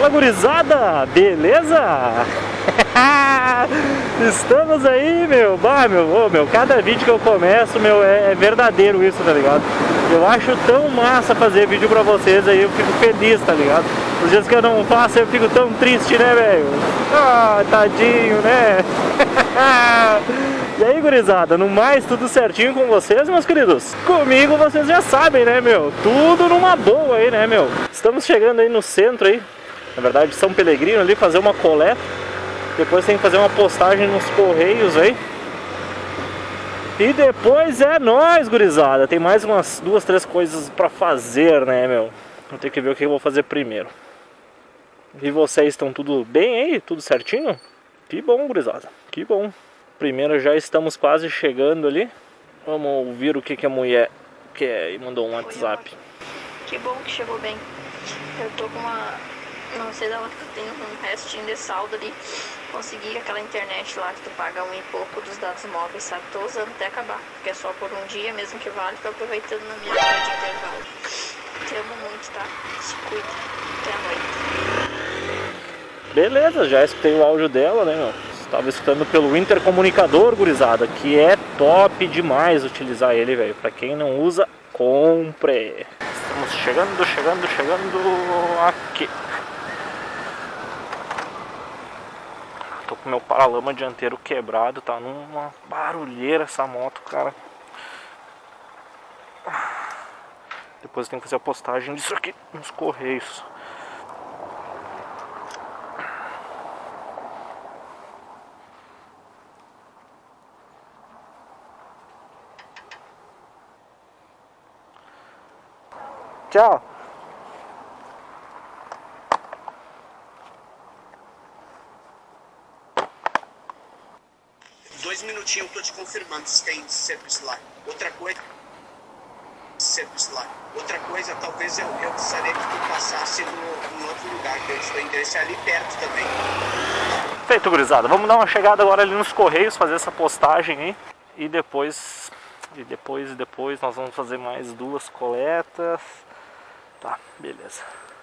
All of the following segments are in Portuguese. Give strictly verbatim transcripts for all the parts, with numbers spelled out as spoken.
Fala, gurizada, beleza? Estamos aí, meu. Bah, meu, oh, meu, cada vídeo que eu começo, meu, é, é verdadeiro isso, tá ligado? Eu acho tão massa fazer vídeo pra vocês aí, eu fico feliz, tá ligado? Os dias que eu não faço, eu fico tão triste, né, velho? Ah, tadinho, né? E aí, gurizada, no mais, tudo certinho com vocês, meus queridos? Comigo vocês já sabem, né, meu? Tudo numa boa aí, né, meu? Estamos chegando aí no centro aí, na verdade, São Pelegrino ali, fazer uma coleta. Depois tem que fazer uma postagem nos correios aí. E depois é nóis, gurizada. Tem mais umas duas, três coisas pra fazer, né, meu? Vou ter que ver o que eu vou fazer primeiro. E vocês estão tudo bem aí? Tudo certinho? Que bom, gurizada. Que bom. Primeiro já estamos quase chegando ali. Vamos ouvir o que, que a mulher quer e mandou um WhatsApp. Que bom que chegou bem. Eu tô com uma... Não sei da onde que eu tenho um restinho de saldo ali. Consegui aquela internet lá que tu paga um e pouco dos dados móveis, sabe? Tô usando até acabar, porque é só por um dia mesmo que vale. Tô aproveitando na minha hora de intervalo. Te amo muito, tá? Se cuida. Até a noite. Beleza, já escutei o áudio dela, né, meu? Estava escutando pelo intercomunicador, gurizada, que é top demais utilizar ele, velho. Pra quem não usa, compre. Estamos chegando, chegando, chegando aqui. Tô com meu paralama dianteiro quebrado, tá numa barulheira essa moto, cara. Depois eu tenho que fazer a postagem disso aqui nos correios. Tchau. Dois minutinhos, eu tô te confirmando se tem serviço lá. Outra coisa, serviço lá. Outra coisa, talvez eu, eu gostaria que tu passasse no, em outro lugar, que o endereço é ali perto também. Feito, gurizada. Vamos dar uma chegada agora ali nos correios, fazer essa postagem aí. E depois, e depois, e depois nós vamos fazer mais duas coletas. Tá, beleza.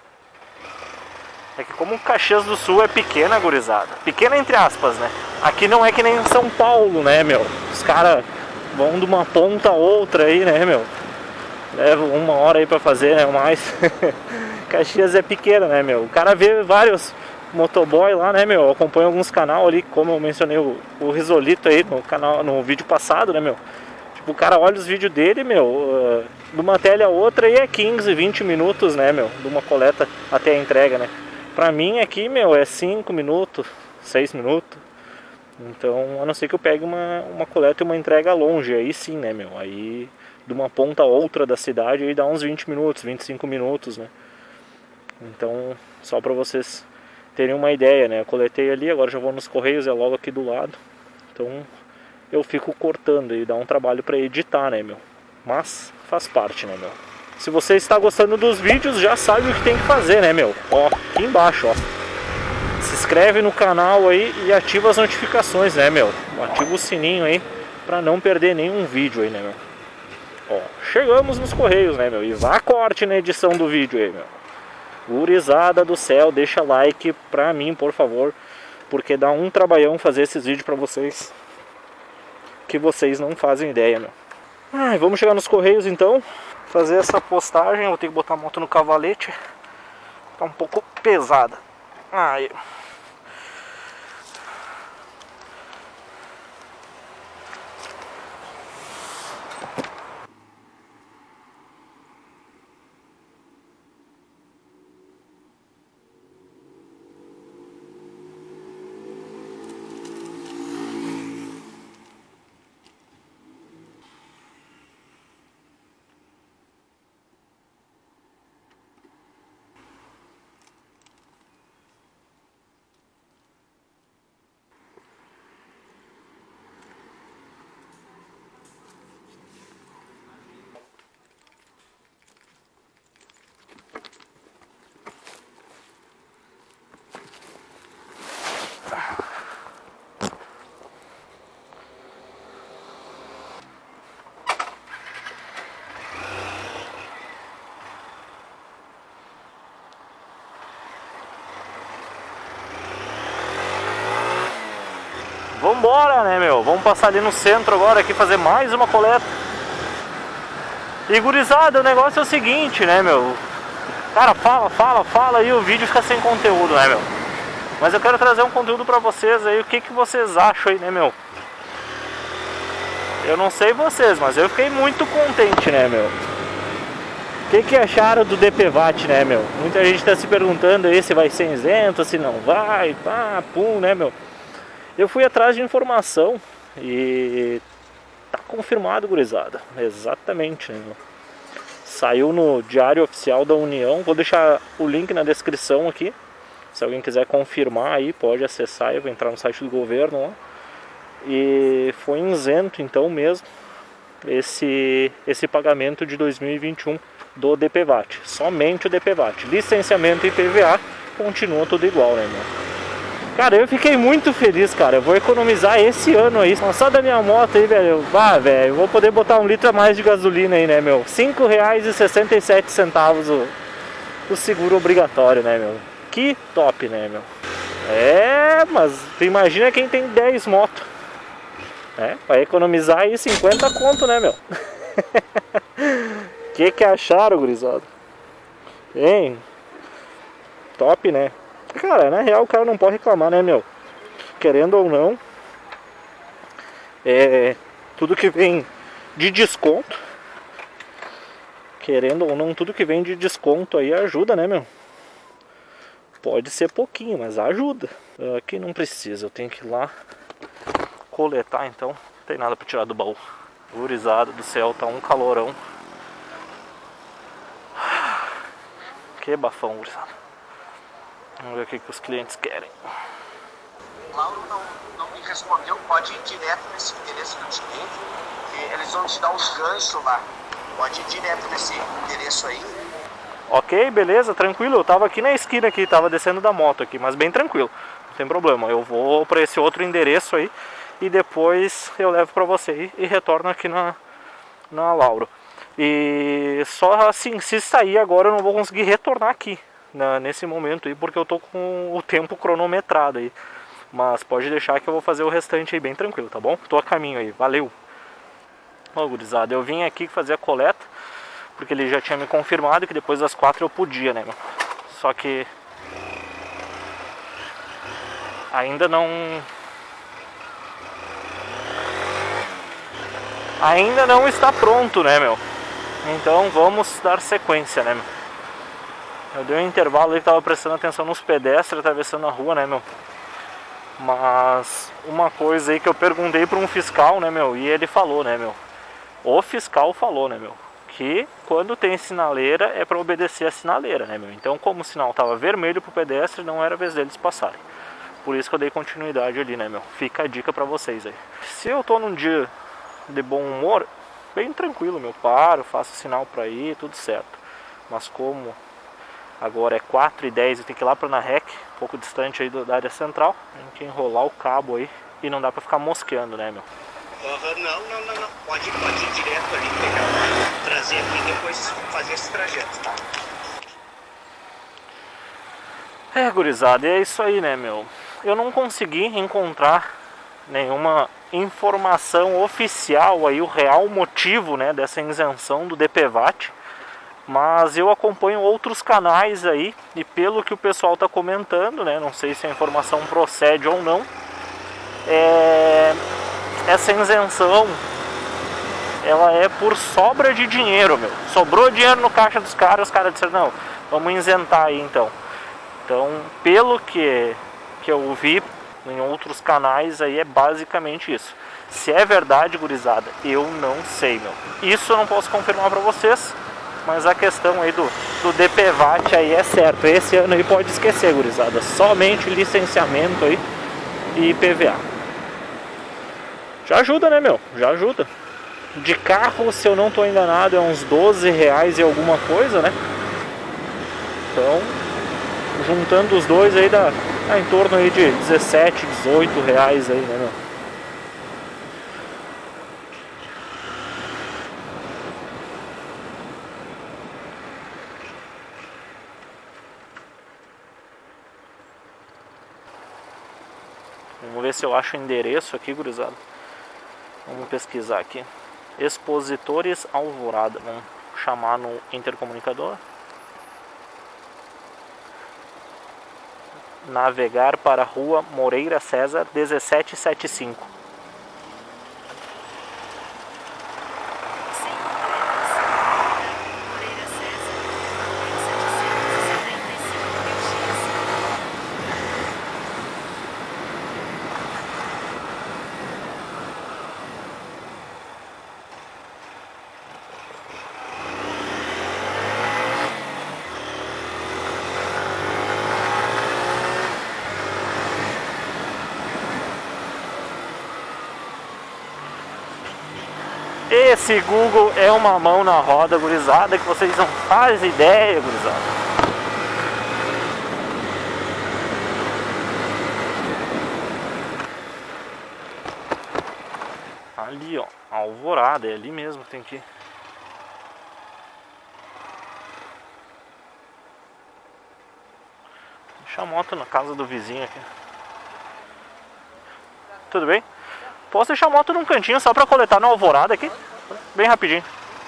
É que como Caxias do Sul é pequena, gurizada, pequena entre aspas, né? Aqui não é que nem São Paulo, né, meu? Os caras vão de uma ponta a outra aí, né, meu? Levam uma hora aí pra fazer, né, mais. Caxias é pequena, né, meu? O cara vê vários motoboy lá, né, meu? Acompanha alguns canal ali, como eu mencionei o, o Risolito aí no canal, no vídeo passado, né, meu? Tipo, o cara olha os vídeos dele, meu, uh, de uma tela a outra e é quinze, vinte minutos, né, meu? De uma coleta até a entrega, né? Pra mim aqui, meu, é cinco minutos, seis minutos. Então, a não ser que eu pegue uma, uma coleta e uma entrega longe, aí sim, né, meu? Aí, de uma ponta a outra da cidade, aí dá uns vinte minutos, vinte e cinco minutos, né? Então, só pra vocês terem uma ideia, né? Eu coletei ali, agora já vou nos correios, é logo aqui do lado. Então, eu fico cortando e dá um trabalho pra editar, né, meu? Mas, faz parte, né, meu? Se você está gostando dos vídeos, já sabe o que tem que fazer, né, meu? Ó, aqui embaixo, ó. Se inscreve no canal aí e ativa as notificações, né, meu? Ativa o sininho aí pra não perder nenhum vídeo aí, né, meu? Ó, chegamos nos correios, né, meu? E vá corte na edição do vídeo aí, meu. Gurizada do céu, deixa like pra mim, por favor. Porque dá um trabalhão fazer esses vídeos pra vocês que vocês não fazem ideia, meu. Ai, vamos chegar nos correios então. Fazer essa postagem, eu vou ter que botar a moto no cavalete. Tá um pouco pesada. Aí. Vambora, né, meu? Vamos passar ali no centro agora aqui, fazer mais uma coleta. E gurizada, o negócio é o seguinte, né, meu? Cara, fala, fala, fala e o vídeo fica sem conteúdo, né, meu? Mas eu quero trazer um conteúdo pra vocês aí, o que que vocês acham aí, né, meu? Eu não sei vocês, mas eu fiquei muito contente, né, meu? O que que acharam do D P V A T, né, meu? Muita gente tá se perguntando aí se vai ser isento, se não vai, pá, pum, né, meu? Eu fui atrás de informação e tá confirmado, gurizada. Exatamente, né, meu? Saiu no Diário Oficial da União. Vou deixar o link na descrição aqui. Se alguém quiser confirmar aí, pode acessar. Eu vou entrar no site do governo lá. E foi isento então mesmo esse, esse pagamento de dois mil e vinte e um do D P V A T. Somente o D P V A T. Licenciamento e I P V A continua tudo igual, né, meu? Cara, eu fiquei muito feliz, cara. Eu vou economizar esse ano aí. Só da minha moto aí, velho. Ah, velho, eu vou poder botar um litro a mais de gasolina aí, né, meu? cinco reais e sessenta e sete centavos o, o seguro obrigatório, né, meu? Que top, né, meu? É, mas tu imagina quem tem dez motos. É, vai economizar aí cinquenta conto, né, meu? Que que acharam, gurizada? Hein? Top, né? Cara, na real o cara não pode reclamar, né, meu? Querendo ou não, é, tudo que vem de desconto, querendo ou não, tudo que vem de desconto aí ajuda, né, meu? Pode ser pouquinho, mas ajuda. Aqui não precisa, eu tenho que ir lá coletar, então não tem nada pra tirar do baú. Gurizada do céu, tá um calorão. Que bafão, gurizada. Vamos ver o que, que os clientes querem. O Lauro não, não me respondeu, pode ir direto nesse endereço que eu te dei, que eles vão te dar os ganchos lá. Pode ir direto nesse endereço aí. Ok, beleza, tranquilo. Eu tava aqui na esquina aqui, tava descendo da moto aqui, mas bem tranquilo. Não tem problema, eu vou pra esse outro endereço aí e depois eu levo pra você aí e retorno aqui na, na Lauro. E só assim, se sair agora eu não vou conseguir retornar aqui na, nesse momento aí, porque eu tô com o tempo cronometrado aí. Mas pode deixar que eu vou fazer o restante aí bem tranquilo, tá bom? Tô a caminho aí, valeu! Ó, gurizada, eu vim aqui fazer a coleta, porque ele já tinha me confirmado que depois das quatro eu podia, né, meu? Só que ainda não... Ainda não está pronto, né, meu? Então vamos dar sequência, né, meu? Eu dei um intervalo aí que tava prestando atenção nos pedestres atravessando a rua, né, meu? Mas uma coisa aí que eu perguntei para um fiscal, né, meu? E ele falou, né, meu? O fiscal falou, né, meu? Que quando tem sinaleira é para obedecer a sinaleira, né, meu? Então, como o sinal tava vermelho pro pedestre, não era a vez deles passarem. Por isso que eu dei continuidade ali, né, meu? Fica a dica pra vocês aí. Se eu tô num dia de bom humor, bem tranquilo, meu. Paro, faço sinal pra ir, tudo certo. Mas como agora é quatro e dez e tem que ir lá pra Narrec, um pouco distante aí da área central, tem que enrolar o cabo aí e não dá pra ficar mosqueando, né, meu? Uhum, não, não, não, não. Pode, pode ir direto ali, pegar, trazer aqui e depois fazer esse trajeto, tá? É, gurizada, e é isso aí, né, meu? Eu não consegui encontrar nenhuma informação oficial aí, o real motivo, né, dessa isenção do D P V A T. Mas eu acompanho outros canais aí e pelo que o pessoal tá comentando, né, não sei se a informação procede ou não, é... essa isenção, ela é por sobra de dinheiro, meu. Sobrou dinheiro no caixa dos caras, os caras disseram, não, vamos isentar aí então. Então, pelo que, que eu vi em outros canais aí, é basicamente isso. Se é verdade, gurizada, eu não sei, meu. Isso eu não posso confirmar pra vocês, mas a questão aí do, do D P V A T aí é certo. Esse ano aí pode esquecer, gurizada. Somente licenciamento aí e I P V A. Já ajuda, né, meu? Já ajuda. De carro, se eu não tô enganado, é uns doze reais e alguma coisa, né? Então, juntando os dois aí dá, dá em torno aí de dezessete, dezoito reais aí, né, meu? Vamos ver se eu acho o endereço aqui, gurizada. Vamos pesquisar aqui. Expositores Alvorada. Vamos chamar no intercomunicador. Navegar para a rua Moreira César dezessete setenta e cinco. Esse Google é uma mão na roda, gurizada, que vocês não fazem ideia, gurizada. Ali, ó, Alvorada, é ali mesmo que tem que ir. Deixa a moto na casa do vizinho aqui. Tudo bem? Posso deixar a moto num cantinho só pra coletar na Alvorada aqui? Bem rapidinho.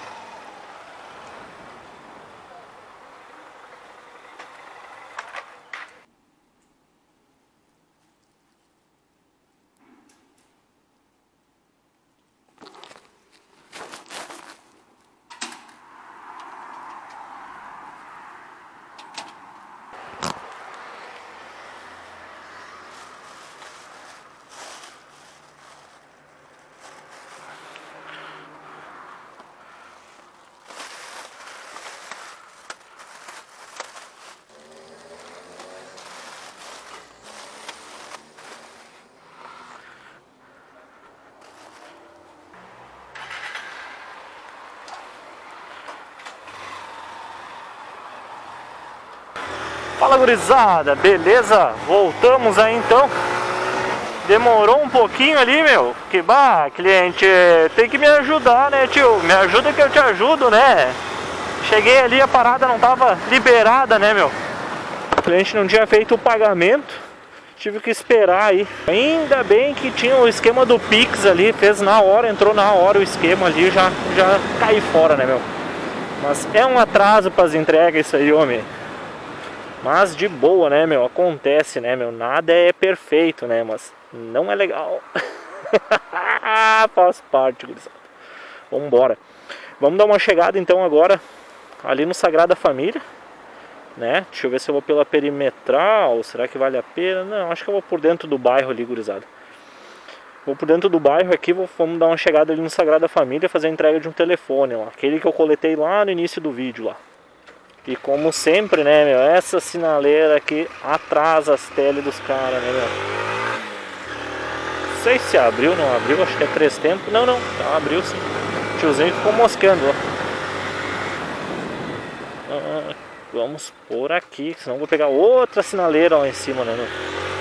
Fala, gurizada, beleza? Voltamos aí então. Demorou um pouquinho ali, meu. Que bah, cliente, tem que me ajudar, né, tio? Me ajuda que eu te ajudo, né? Cheguei ali, a parada não tava liberada, né, meu? O cliente não tinha feito o pagamento. Tive que esperar aí. Ainda bem que tinha o esquema do Pix ali. Fez na hora, entrou na hora o esquema ali. Já, já caí fora, né, meu? Mas é um atraso para as entregas isso aí, homem. Mas de boa, né, meu? Acontece, né, meu? Nada é perfeito, né? Mas não é legal. Faz parte, gurizada. Vambora. Vamos dar uma chegada então agora ali no Sagrada Família, né? Deixa eu ver se eu vou pela perimetral. Será que vale a pena? Não, acho que eu vou por dentro do bairro ali, gurizada. Vou por dentro do bairro aqui. Vou, vamos dar uma chegada ali no Sagrada Família, fazer a entrega de um telefone lá. Aquele que eu coletei lá no início do vídeo lá. E como sempre, né, meu, essa sinaleira aqui atrasa as teles dos caras, né, meu? Não sei se abriu, não abriu, acho que é três tempos. Não, não, não abriu sim. O tiozinho ficou moscando, ó. Ah, vamos por aqui, senão vou pegar outra sinaleira lá em cima, né, meu?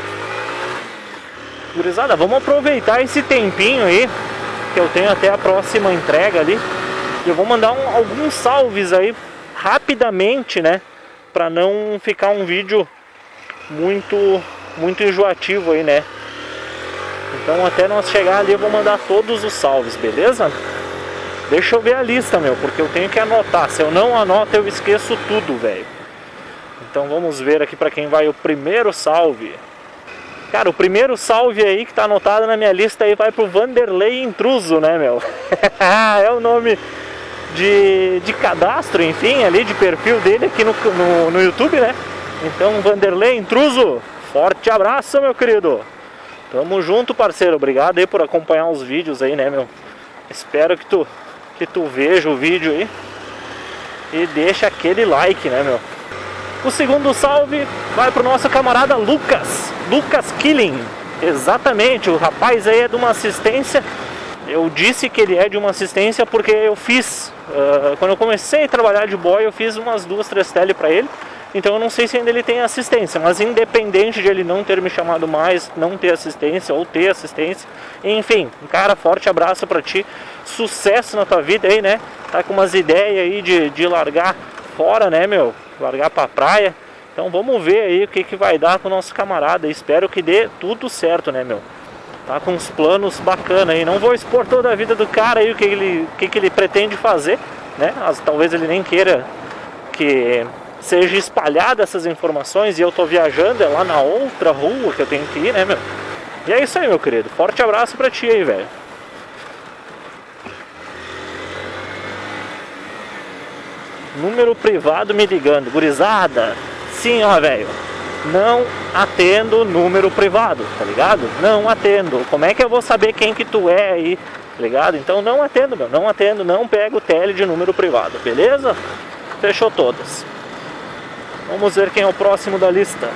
Gurizada, vamos aproveitar esse tempinho aí, que eu tenho até a próxima entrega ali. E eu vou mandar um, alguns salves aí rapidamente, né, para não ficar um vídeo muito muito enjoativo aí, né? Então até nós chegar ali eu vou mandar todos os salves, beleza? Deixa eu ver a lista, meu, porque eu tenho que anotar. Se eu não anoto eu esqueço tudo, velho. Então vamos ver aqui para quem vai o primeiro salve. Cara, o primeiro salve aí que tá anotado na minha lista aí vai pro Vanderlei Intruso, né, meu? É o nome De, de cadastro, enfim, ali de perfil dele aqui no, no, no YouTube, né? Então, Vanderlei Intruso, forte abraço, meu querido. Tamo junto, parceiro. Obrigado aí por acompanhar os vídeos aí, né, meu? Espero que tu, que tu veja o vídeo aí e deixa aquele like, né, meu? O segundo salve vai pro nosso camarada Lucas, Lucas Killing. Exatamente, o rapaz aí é de uma assistência. Eu disse que ele é de uma assistência porque eu fiz, uh, quando eu comecei a trabalhar de boy, eu fiz umas duas, três tele para ele. Então eu não sei se ainda ele tem assistência, mas independente de ele não ter me chamado mais, não ter assistência ou ter assistência, enfim, cara, forte abraço para ti, sucesso na tua vida aí, né? Tá com umas ideias aí de, de largar fora, né, meu? Largar pra praia. Então vamos ver aí o que, que vai dar com o nosso camarada. Espero que dê tudo certo, né, meu? Tá com uns planos bacanas aí. Não vou expor toda a vida do cara aí, o que ele, o que, que ele pretende fazer, né? As, talvez ele nem queira que seja espalhada essas informações. E eu tô viajando, é lá na outra rua que eu tenho que ir, né, meu? E é isso aí, meu querido. Forte abraço pra ti aí, velho. Número privado me ligando. Gurizada, sim, ó, velho. Não atendo número privado, tá ligado? Não atendo. Como é que eu vou saber quem que tu é aí, tá ligado? Então não atendo, meu. Não atendo, não pego tele de número privado, beleza? Fechou todas. Vamos ver quem é o próximo da lista.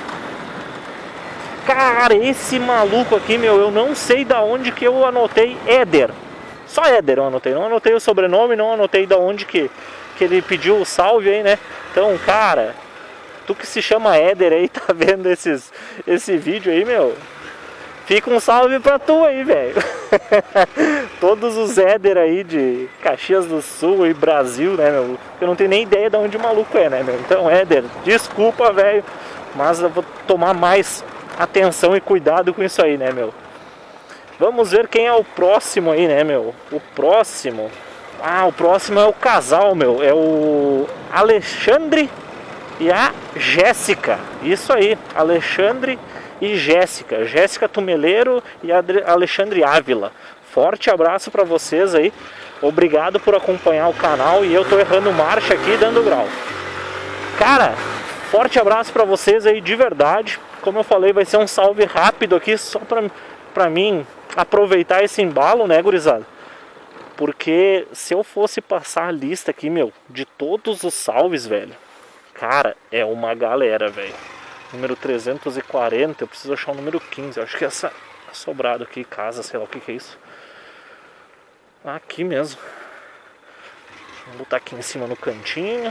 Cara, esse maluco aqui, meu, eu não sei da onde que eu anotei Éder. Só Éder eu anotei, não anotei o sobrenome, não anotei da onde que, que ele pediu o salve aí, né? Então, cara, tu que se chama Éder aí, tá vendo esses, esse vídeo aí, meu? Fica um salve pra tu aí, velho. Todos os Éder aí de Caxias do Sul e Brasil, né, meu? Eu não tenho nem ideia de onde o maluco é, né, meu? Então, Éder, desculpa, velho, mas eu vou tomar mais atenção e cuidado com isso aí, né, meu? Vamos ver quem é o próximo aí, né, meu? O próximo... Ah, o próximo é o casal, meu. É o Alexandre e a Jéssica. Isso aí, Alexandre e Jéssica. Jéssica Tumeleiro e Alexandre Ávila. Forte abraço pra vocês aí. Obrigado por acompanhar o canal. E eu tô errando marcha aqui, dando grau. Cara, forte abraço pra vocês aí, de verdade. Como eu falei, vai ser um salve rápido aqui, só pra, pra mim aproveitar esse embalo, né, gurizada? Porque se eu fosse passar a lista aqui, meu, de todos os salves, velho, cara, é uma galera, velho. Número trezentos e quarenta, eu preciso achar o número quinze. Eu acho que essa sobrado aqui, casa, sei lá o que que é isso. Aqui mesmo. Vou botar aqui em cima no cantinho.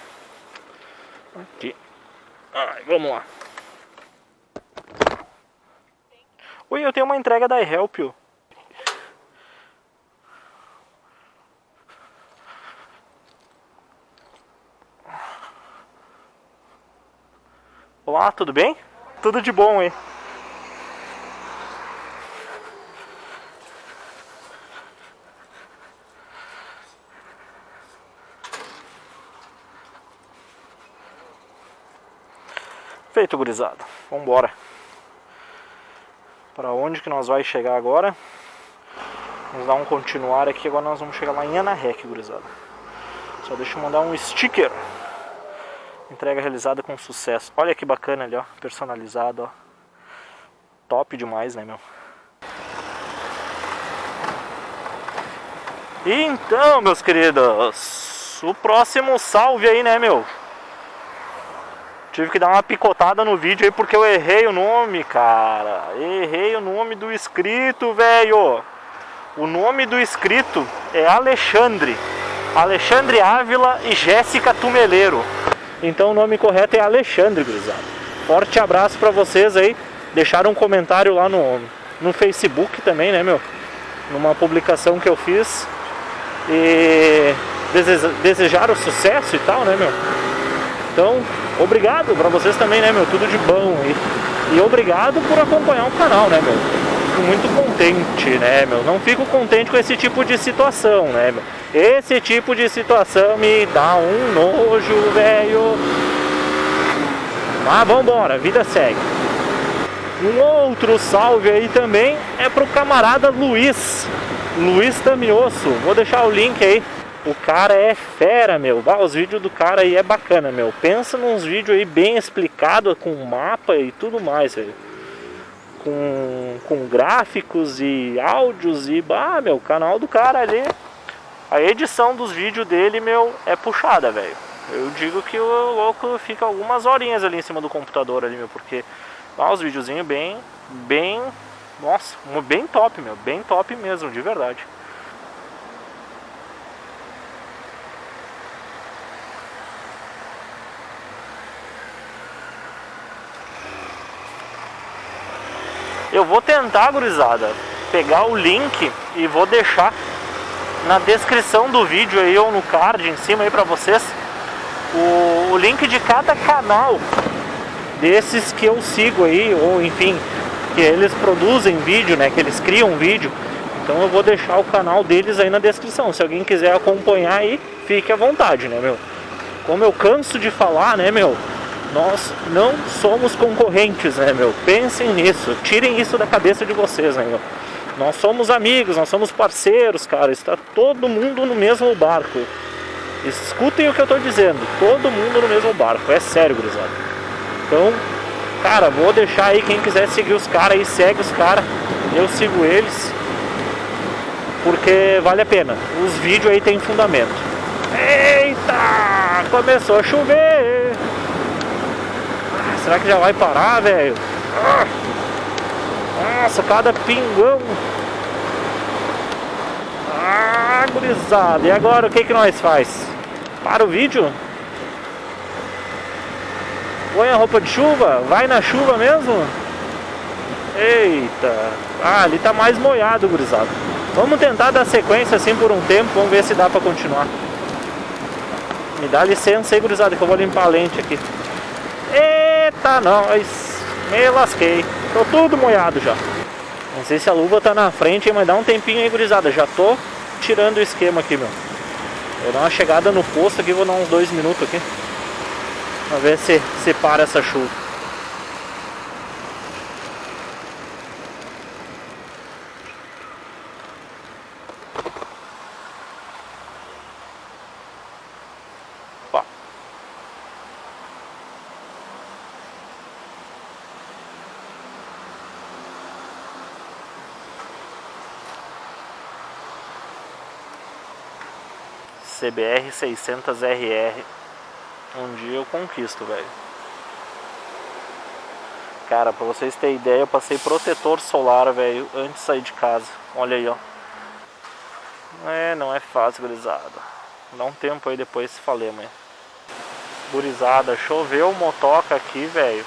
Aqui. Ai, vamos lá. Oi, eu tenho uma entrega da iHelp. Olá, tudo bem? Tudo de bom, hein? Feito, gurizada. Vambora. Para onde que nós vai chegar agora? Vamos dar um continuar aqui. Agora nós vamos chegar lá em Anarrec, gurizada. Só deixa eu mandar um sticker. Entrega realizada com sucesso. Olha que bacana ali, ó. Personalizado, ó. Top demais, né, meu? Então, meus queridos, o próximo salve aí, né, meu? Tive que dar uma picotada no vídeo aí porque eu errei o nome, cara. Errei o nome do inscrito, velho. O nome do inscrito é Alexandre. Alexandre Ávila e Jéssica Tumeleiro. Então o nome correto é Alexandre, gurizada. Forte abraço pra vocês aí. Deixaram um comentário lá no, no Facebook também, né, meu? Numa publicação que eu fiz. E desejaram sucesso e tal, né, meu? Então, obrigado pra vocês também, né, meu? Tudo de bom. E, e obrigado por acompanhar o canal, né, meu? Fico muito contente, né, meu? Não fico contente com esse tipo de situação, né, meu? Esse tipo de situação me dá um nojo, velho. Mas vambora, vida segue. Um outro salve aí também é pro camarada Luiz. Luiz Tamioso. Vou deixar o link aí. O cara é fera, meu. Ah, os vídeos do cara aí é bacana, meu. Pensa nos vídeos aí bem explicados, com mapa e tudo mais, velho. Com, com gráficos e áudios e... Ah, meu, o canal do cara ali... A edição dos vídeos dele, meu, é puxada, velho. Eu digo que o louco fica algumas horinhas ali em cima do computador ali, meu. Porque... Ah, os videozinhos bem... Bem... Nossa, bem top, meu. Bem top mesmo, de verdade. Eu vou tentar, gurizada, pegar o link e vou deixar na descrição do vídeo aí ou no card em cima aí pra vocês o, o link de cada canal desses que eu sigo aí, ou enfim, que eles produzem vídeo, né, que eles criam vídeo. Então eu vou deixar o canal deles aí na descrição. Se alguém quiser acompanhar aí, fique à vontade, né, meu? Como eu canso de falar, né, meu? Nós não somos concorrentes, né, meu? Pensem nisso, tirem isso da cabeça de vocês, né, meu? Nós somos amigos, nós somos parceiros, cara. Está todo mundo no mesmo barco. Escutem o que eu tô dizendo, todo mundo no mesmo barco, é sério, gurizada. Então, cara, vou deixar aí, quem quiser seguir os caras aí, segue os caras. Eu sigo eles, porque vale a pena. Os vídeos aí tem fundamento. Eita, começou a chover. Ah, será que já vai parar, velho? Ah, nossa, cada pingão. Ah, gurizada, e agora o que que nós faz? Para o vídeo? Põe a roupa de chuva? Vai na chuva mesmo? Eita. Ah, ali tá mais molhado, gurizada. Vamos tentar dar sequência assim por um tempo. Vamos ver se dá pra continuar. Me dá licença aí, gurizada, que eu vou limpar a lente aqui. Eita, nós. Me lasquei. Tô tudo molhado já. Não sei se a luva tá na frente, mas dá um tempinho aí, gurizada. Já tô tirando o esquema aqui, meu. Vou dar uma chegada no posto aqui, vou dar uns dois minutos aqui. Pra ver se, se para essa chuva. Opa. C B R seiscentos R R. Um dia eu conquisto, velho. Cara, pra vocês terem ideia, eu passei protetor solar, velho, antes de sair de casa. Olha aí, ó. É, não é fácil, gurizada. Dá um tempo aí depois se falei, amanhã. Gurizada, choveu motoca aqui, velho.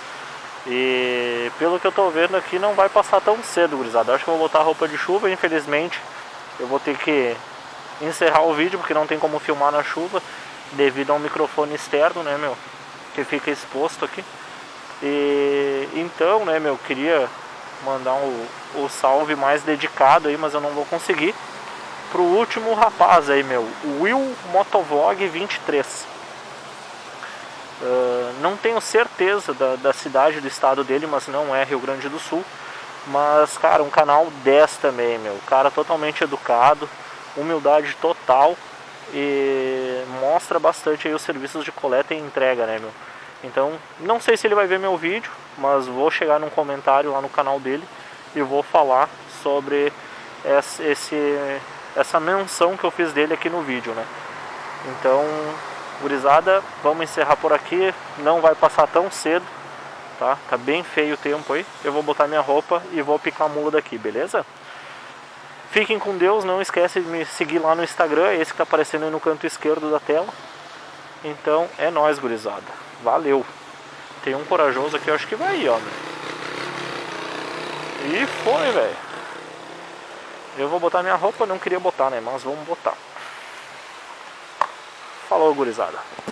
E pelo que eu tô vendo aqui, não vai passar tão cedo, gurizada. Eu acho que eu vou botar roupa de chuva, infelizmente. Eu vou ter que encerrar o vídeo, porque não tem como filmar na chuva, devido a um microfone externo, né, meu, que fica exposto aqui. E então, né, meu, queria mandar um, o salve mais dedicado aí, mas eu não vou conseguir, pro último rapaz aí, meu, o Will Motovlog vinte e três. Uh, não tenho certeza da, da cidade, do estado dele, mas não é Rio Grande do Sul. Mas, cara, um canal dez também, meu, cara totalmente educado, humildade total. E mostra bastante aí os serviços de coleta e entrega, né, meu? Então, não sei se ele vai ver meu vídeo, mas vou chegar num comentário lá no canal dele e vou falar sobre esse, esse, essa menção que eu fiz dele aqui no vídeo, né? Então, gurizada, vamos encerrar por aqui. Não vai passar tão cedo, tá? Tá bem feio o tempo aí. Eu vou botar minha roupa e vou picar a mula daqui, beleza? Fiquem com Deus, não esquece de me seguir lá no Instagram, esse que tá aparecendo aí no canto esquerdo da tela. Então é nóis, gurizada. Valeu. Tem um corajoso aqui, eu acho que vai ir, ó. E foi, velho. Eu vou botar minha roupa, não queria botar, né? Mas vamos botar. Falou, gurizada.